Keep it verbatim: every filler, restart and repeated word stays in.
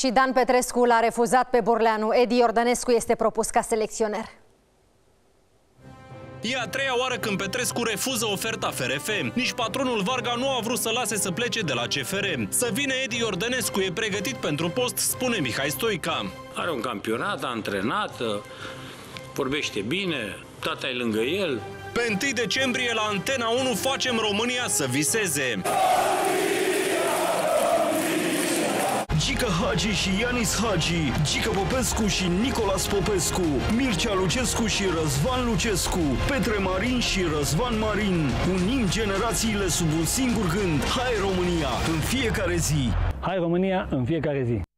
Și Dan Petrescu l-a refuzat pe Burleanu. Edi Iordănescu este propus ca selecționer. E a treia oară când Petrescu refuză oferta F R F. Nici patronul Varga nu a vrut să lase să plece de la C F R. Să vină Edi Iordănescu, e pregătit pentru post, spune Mihai Stoica. Are un campionat, a antrenat, vorbește bine, tata e lângă el. Pe întâi decembrie la Antena unu facem România să viseze. Gica Hagi și Ianis Hagi, Gica Popescu și Nicolas Popescu, Mircea Lucescu și Răzvan Lucescu, Petre Marin și Răzvan Marin. Unim generațiile sub un singur gând. Hai România, în fiecare zi! Hai România, în fiecare zi!